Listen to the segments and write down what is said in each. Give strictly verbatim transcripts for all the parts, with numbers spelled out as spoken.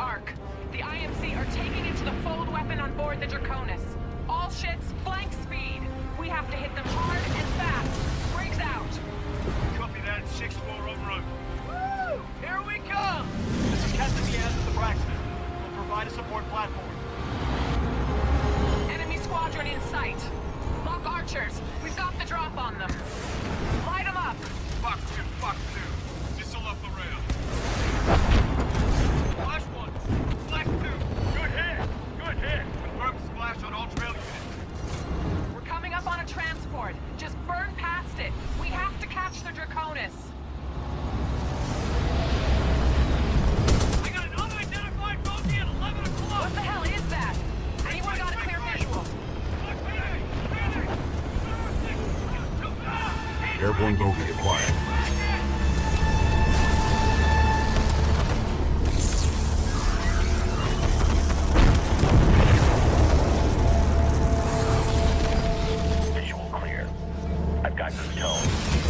Ark. The I M C are taking it to the fold weapon on board the Draconis. All ships, flank speed. We have to hit them hard and fast. Briggs out. Copy that, six four en route. Woo! Here we come! This is Captain Diaz of the Braxton. We'll provide a support platform. Enemy squadron in sight. Lock archers. We've got the drop on them. Light them up. Fox two, Fox two. Missile up the rail. Flash one. Flash two. Good hit. Good hit. Confirm splash on all trail units. We're coming up on a transport. Just burn past it. We have to catch the Draconis. I got an unidentified bogey at eleven o'clock. What the hell is that? Anyone got a clear visual? Airborne bogey acquired. Visual clear. I've got good tone.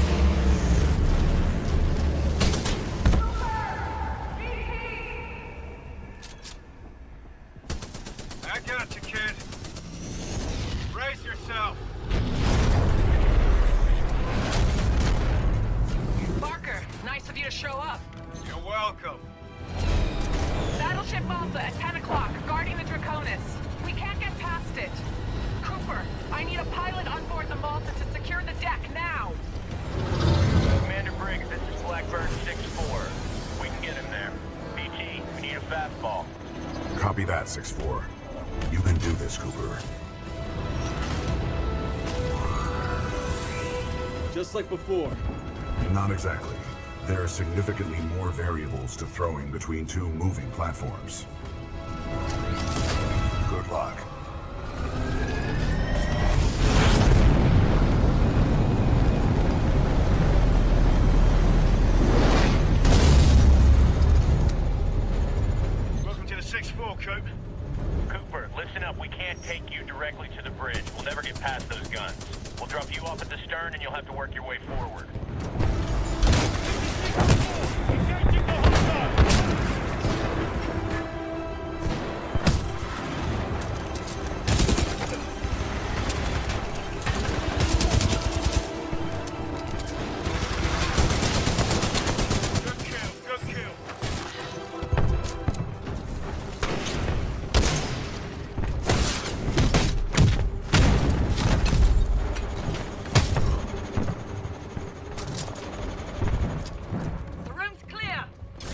I got you, kid. Brace yourself. Barker, nice of you to show up. You're welcome. Battleship Malta at ten o'clock, guarding the Draconis. We can't get past it. Cooper, I need a pilot on board the Malta to secure the deck now. Commander Briggs, this is Blackbird six four. We can get him there. B T, we need a fastball. Copy that, six four. You can do this, Cooper. Just like before. Not exactly. There are significantly more variables to throwing between two moving platforms. Good luck. Welcome to the six four, Coop. Cooper, listen up. We can't take you directly to the bridge. We'll never get past those guns. We'll drop you off at the stern and you'll have to work your way forward. Engaging the hostile! Good kill, good kill. The room's clear.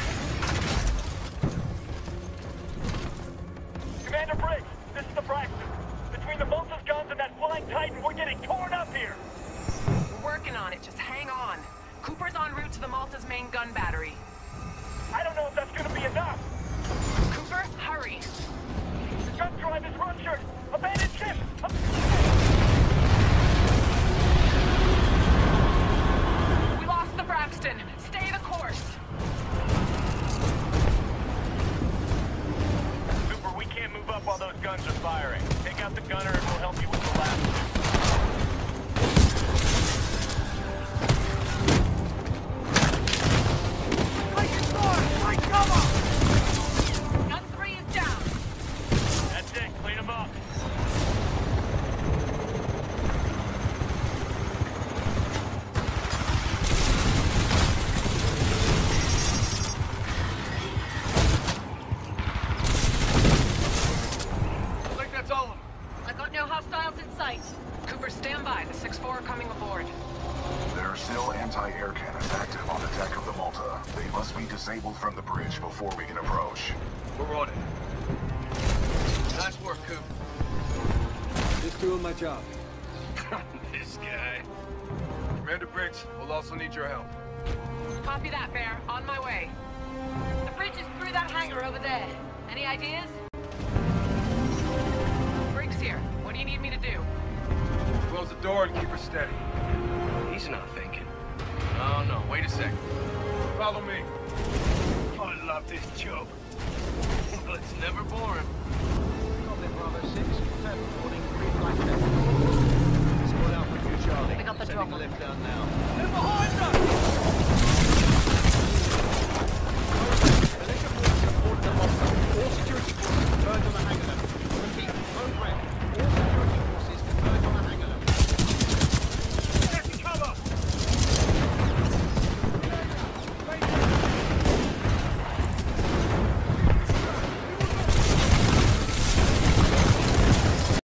Commander Briggs, this is the Braxton. Between the Malta's guns and that flying Titan, we're getting torn up here. We're working on it, just hang on. Cooper's en route to the Malta's main gun battery. I don't know if that's gonna be enough. Cooper, hurry. The gun drive is ruptured. Abandoned ship. We lost the Braxton. Stay the course. Cooper, we can't move up while those guns are firing. Take out the gunner and we'll help you with the last two. Take your sword! Take cover! Gun three is down. That's it. Clean them up. I think that's all of them. I got no hostiles in sight. Cooper, stand by. The six four are coming aboard. There are still anti-air cannons active on the deck of the Malta. They must be disabled from the bridge before we can approach. We're on it. Nice work, Coop. Just doing my job. This guy. Commander Briggs, we'll also need your help. Copy that, Bear. On my way. The bridge is through that hangar over there. Any ideas? Briggs here. What do you need me to do? Close the door and keep her steady. He's not thinking. Oh no, wait a sec. Follow me. I love this job. Well, it's never boring. Goblin Bravo six, ten, reporting green light check. Squad Alpha two Charlie. We got the Sending drop. the lift down now.